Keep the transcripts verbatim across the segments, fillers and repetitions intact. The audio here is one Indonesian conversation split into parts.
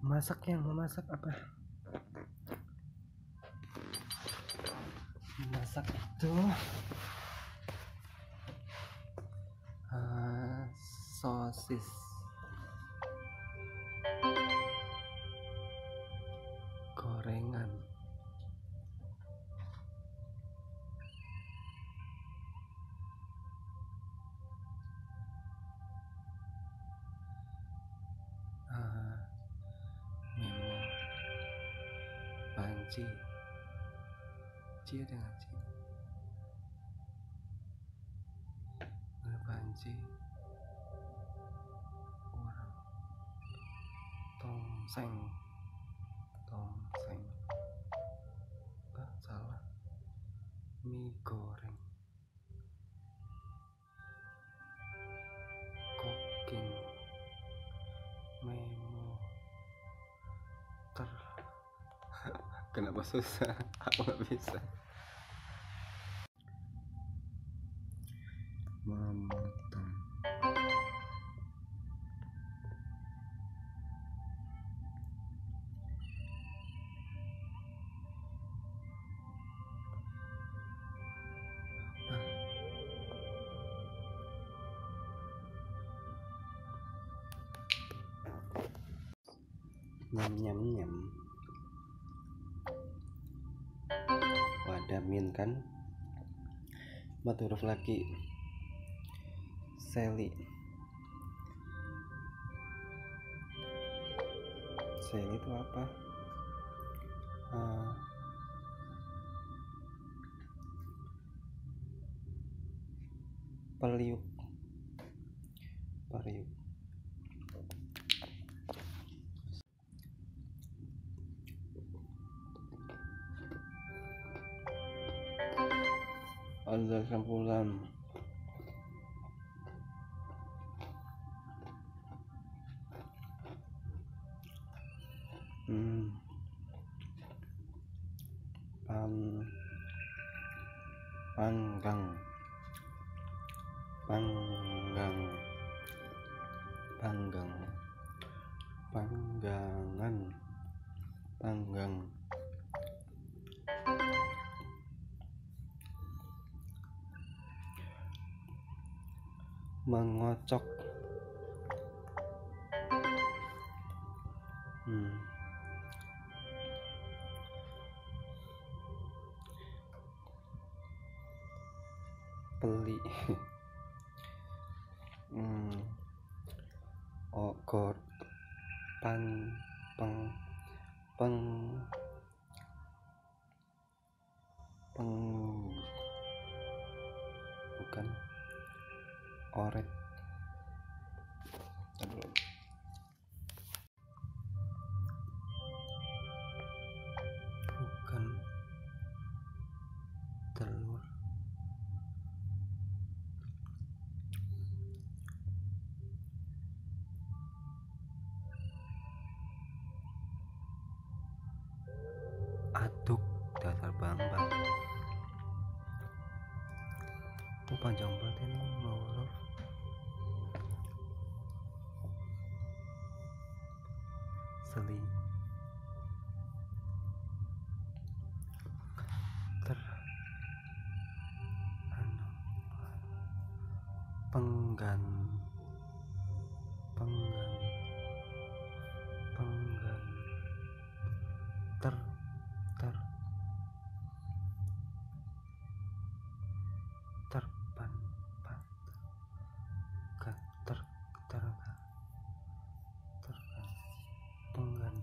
Masak yang memasak apa? Masak itu uh, sosis, gorengan, uh, memo, panci, cie dengan cie, panci, orang, tongseng, tongseng, ah salah, mie goreng, cooking, memo, ter. Kenapa susah? Aku nggak bisa. Memotong, nyam nyam nyam. Wadah min kan, empat huruf lagi. Seli, seli itu apa? Uh, Periuk, periuk. Ada campuran. Hmm. Pan, panggang, panggang, panggang, panggangan, panggang. Mengocok. Hmm. Peli. hmm. Ogor, pan, peng, peng, peng, bukan, oret. Aduh. Bukan, telur. Aduk, dasar bambang. Oh panjang banget ini mau huruf. Seli, ter, anu, penggan, penggan, penggan, ter, ter, terpan, pan, ke, ter, ter, ter, penggan,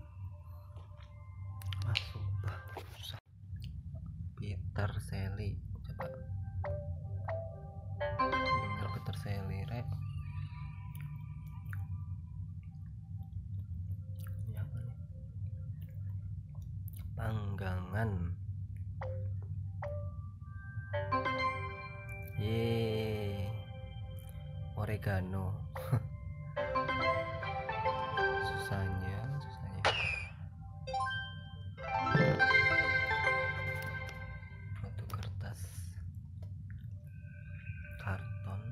masuk, susah. Peter Seli, coba bener Peter Seli rek. Panggangan, ye, oregano. susahnya susahnya produk kertas, karton,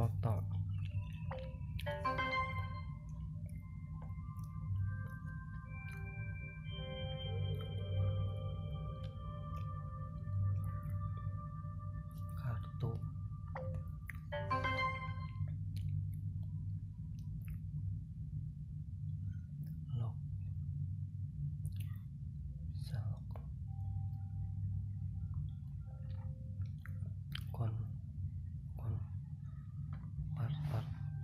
foto. Kartu. Lock. Bisa lock. Kon kon part part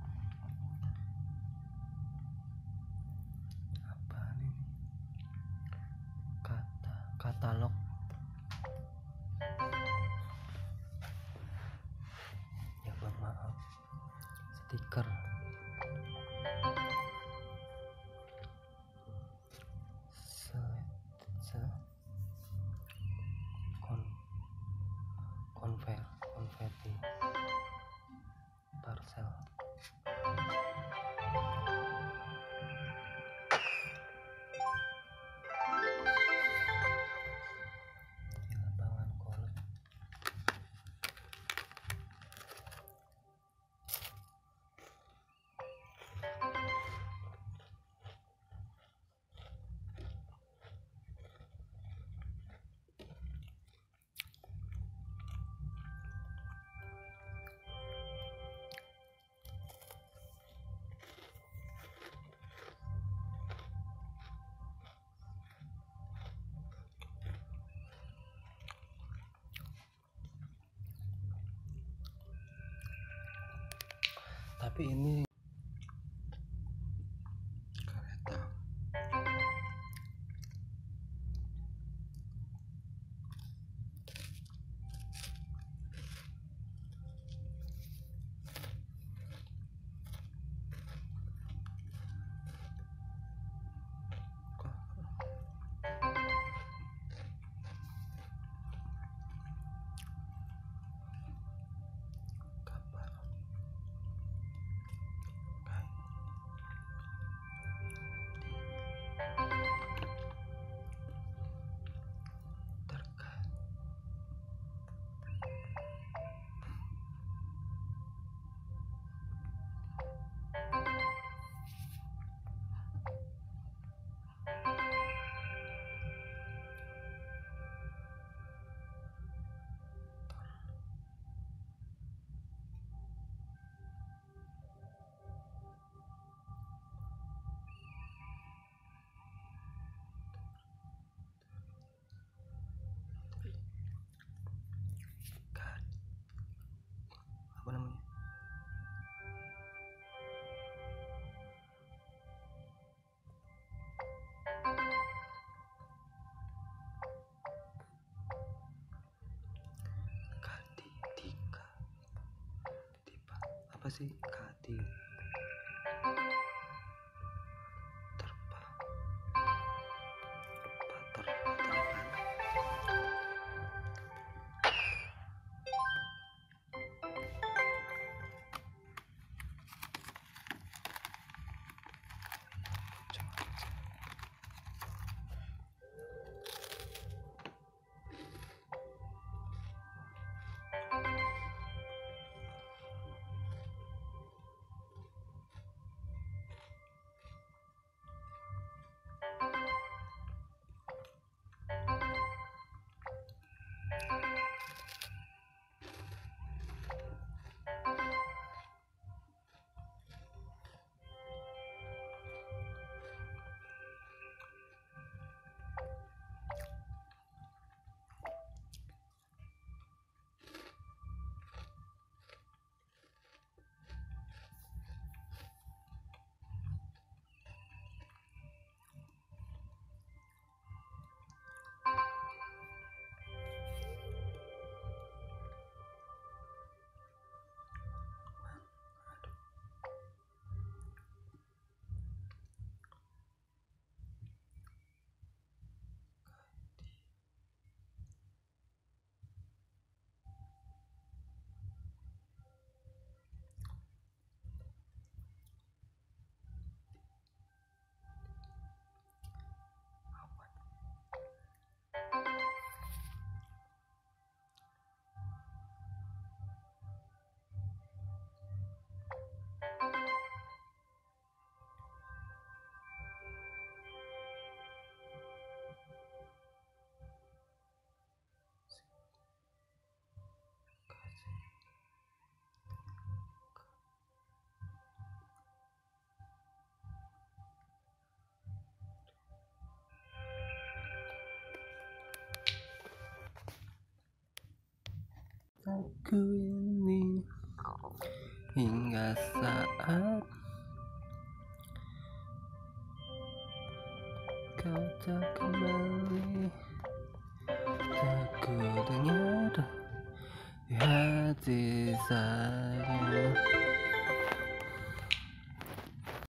apa ini? Kata katalog. Ya bang, maaf. Stiker. Set se kon konver konverti parcel. Ya, lapangan golf. Tapi ini kereta. Kabar. Terkait. Apa namanya? Kadi tiga. Tiba. Apa sih kadi? Terpa. Pater. Pater apaan? aku ini hingga saat kau tak kembali. Aku dengar di hati saya